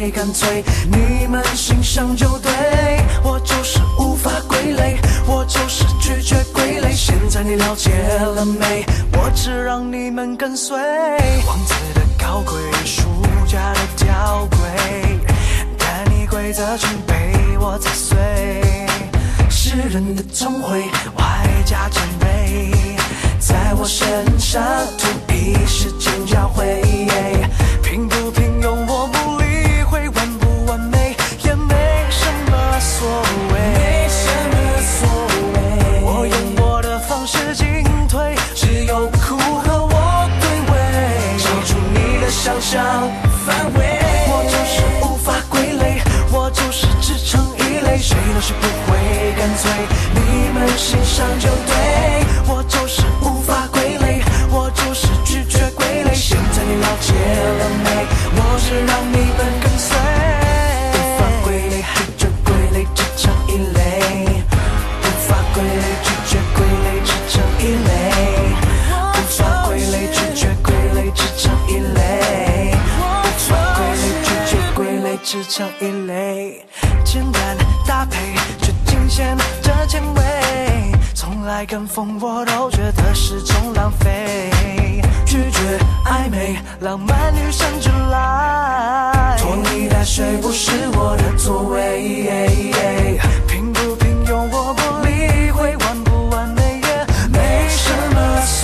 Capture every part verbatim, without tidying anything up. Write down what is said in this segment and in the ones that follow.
会干脆，你们欣赏就对，我就是无法归类，我就是拒绝归类。现在你了解了没？我只让你们跟随，王子的高贵，输家的吊诡，但你规则全被我踩碎。诗人的聪慧，外加尖锐，在我身上图一时间交汇。平不平庸我不理会，完不完美也没什么所谓，没什么所谓。我用我的方式进退，只有苦和我对味，超出你的想象范围。我就是无法归类，我就是只成一类，谁都是不会干脆，你们欣赏就对，我就是无法归类，我就是拒绝归类。现在你了解了没？我是让你们跟随，无法归类，拒绝归类，只成一类，无法归类，拒绝归类，只成一类，无法归类，拒绝归类，只成一类，无法归类，拒绝归类，只成一类。简单搭配却惊险的前卫，从来跟风我都觉得是种浪费，拒绝暧昧浪漫女生之来，拖泥带水不是我的作为，平不平庸我不理会，完不完美也没什么所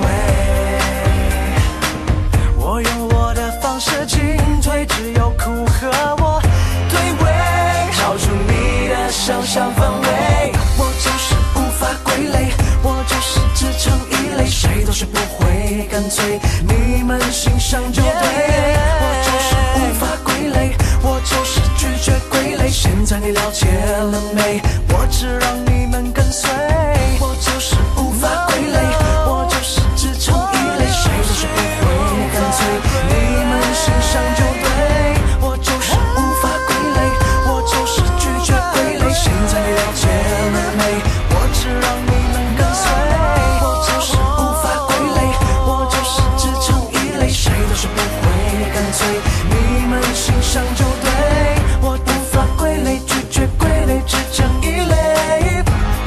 谓，我用我的方式进退，只有苦和我对味，超出你的想象范围。我就是无法归类，我就是只成一类，谁都是不会干脆，你们欣赏就对，我就是无法归类，我就是拒绝归类。现在你了解了没？我只让你们跟随，我就是无法归类，我就是只成一类，谁都是不会干脆，你们欣赏就对，我就是无法归类，我就是拒绝归类。现在你了解了没？我只让你们跟随，我就是无法归类，我就是只成一类，谁都是不会干脆，你们欣赏就对，我无法归类，拒绝归类，只成一类，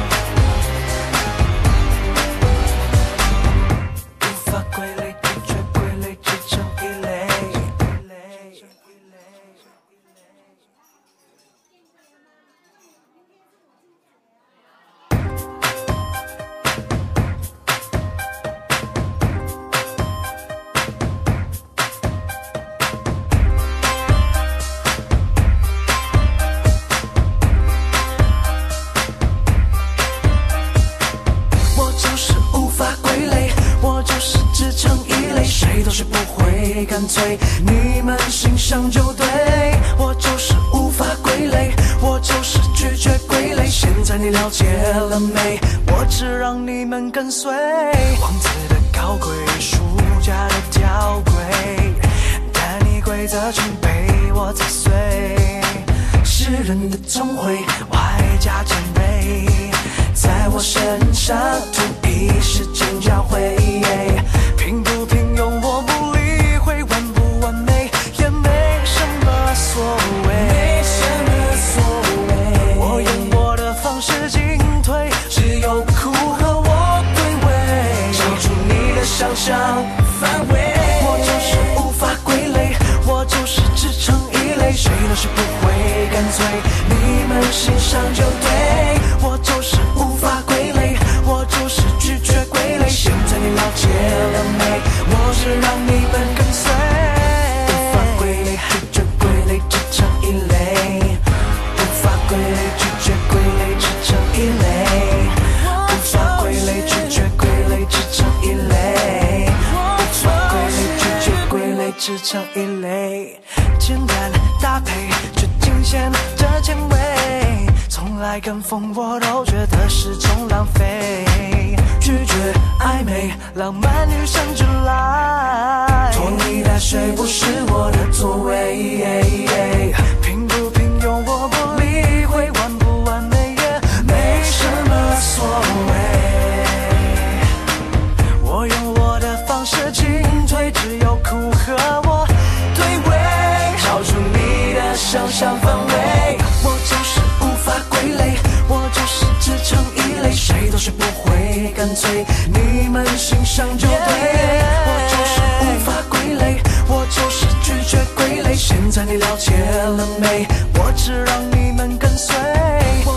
无法归类，拒绝归类，只成一类。我就是无法归类，我就是只成一类，谁都是不会干脆，你们欣赏就对，我就是无法归类，我就是拒绝归类。现在你了解了没？我只让你们跟随，王子的高贵，输家的吊诡，但你规则全被我踩碎，诗人的聪慧，外加尖锐，在我身上图一时间交汇，平不平庸我不理会，完不完美也没什么所谓，没什么所谓。我用我的方式进退，只有苦和我对味，超出你的想象范围。我就是无法归类，我就是只成一类，谁都是不会干脆，你们欣赏就对，我就是无法归类，我就是拒绝归类。现在你了解了没？我是让你们跟随，无法归类，拒绝归类，只成一类，无法归类，拒绝归类，只成一类，无法归类，拒绝归类，只成一类，无法归类，拒绝归类，只成一类。简单搭配却惊险的前卫，从来跟风我都觉得是种浪费，拒绝暧昧浪漫女生之来，拖泥带水不是我的作为，平不平庸我不理会，完不完美也没什么所谓，我用我的方式进退，只有苦和我对味，超出你的脆，你们欣赏就对。我就是无法归类，我就是拒绝归类。现在你了解了没？我只让你们跟随。